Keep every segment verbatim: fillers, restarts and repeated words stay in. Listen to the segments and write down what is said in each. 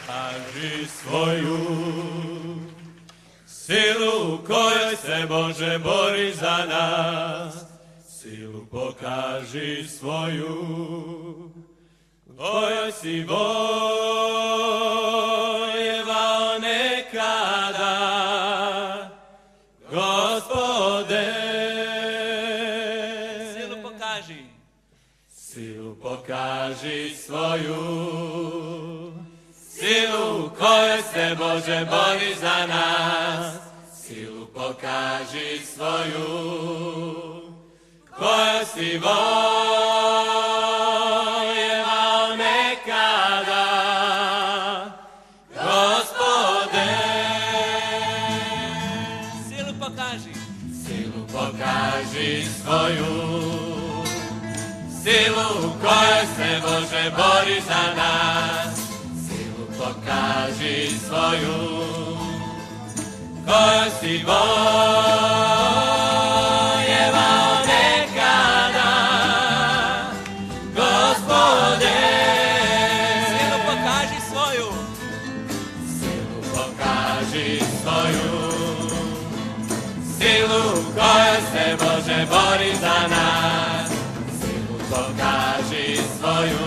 Kaži svoju silu kojoj se Bože bori za nas. Silu pokaži svoju kojoj si vojevao nekada, Gospode. Silu pokaži. Silu pokaži svoju, silu kojoj se Bože bori za nas. Silu pokaži svoju, kojoj si vojevao nekada, Gospode. Silu pokaži. Silu pokaži svoju, silu kojoj se Bože bori za nas. Silu pokaži svoju, kojoj si vojevao nekada, Gospode. Silu pokaži svoju. Silu pokaži svoju, silu kojoj se Bože bori za nas. Silu pokaži svoju,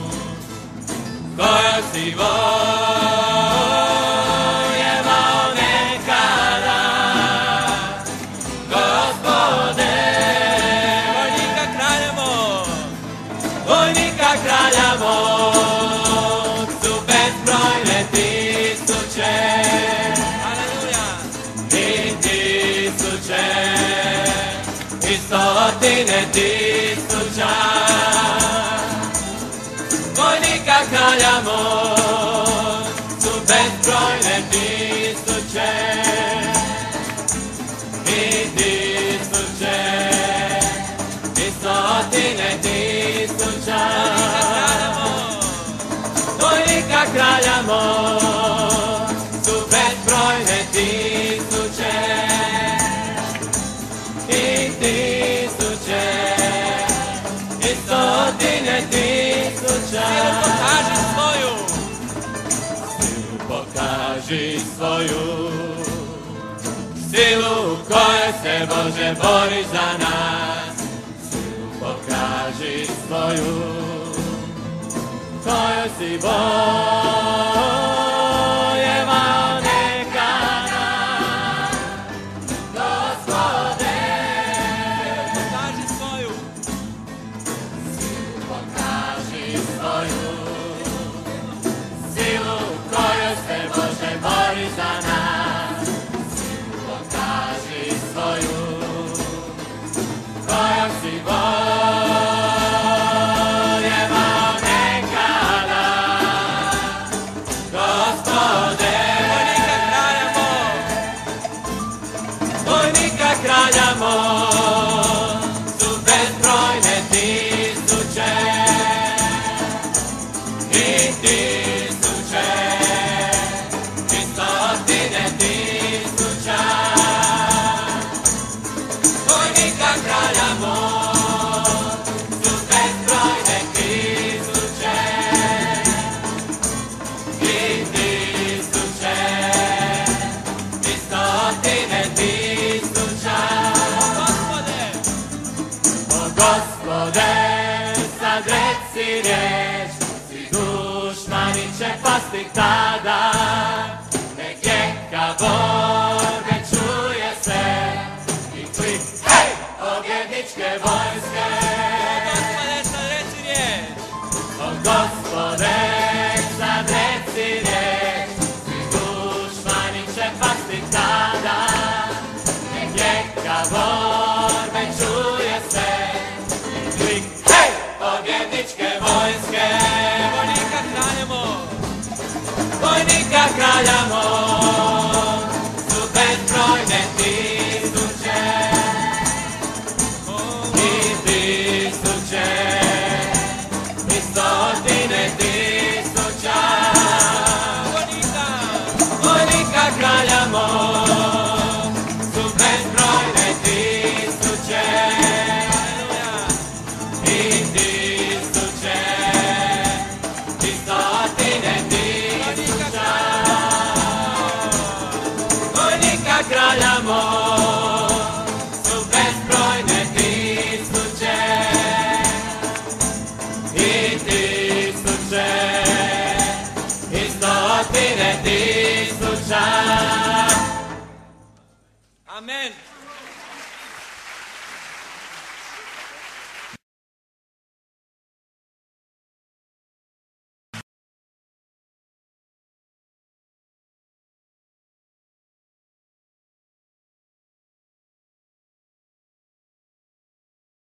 kojoj si vojevao nekada, Gospode. Vojnika kralja mog. Vojnika kralja mog su bezbrojne tisuće, Aleluja. i tisuće, i stotine tisuća. Vojnika kralja mog su bezbrojne tisuće, i tisuće, i stotine tisuća. Vojnika kralja mog su bezbrojne tisuće, i tisuće, i stotine tisuća. Silu pokaži svoju. Silu pokaži svoju, silu kojoj se Bože bori za nas. Silu pokaži svoju, kojoj si vojevao nekada, Gospode. Pokaži svoju. Silu pokaži svoju, silu kojoj se Bože bori za nas. Silu pokaži svoju, kojoj si vojevao nekada, Gospode. Vojnika kralja mog. Vojnika kralja mog su bezbrojne tisuće, i tisuće, i stotine tisuća. Vojnika kralja mog su bezbrojne tisuće, i tisuće, i stotine tisuća. Gospode. O Gospode, sad reci riječ, svi dušmani će pasti tada. Nek jeka borbe čuje se i klik, hej, pobjedničke vojske. Gospode, sad reci riječ. O Gospode, sad reci riječ, svi dušmani će pasti tada. Nek jeka borbe čuje se i klik, hej, pobjedničke vojske. Vojnika kralja mog. Vojnika kralja mog su bezbrojne tisuće, i tisuće, kralja moj, su bezbrojne tisuće i tisuće i stotine tisuća. Amen.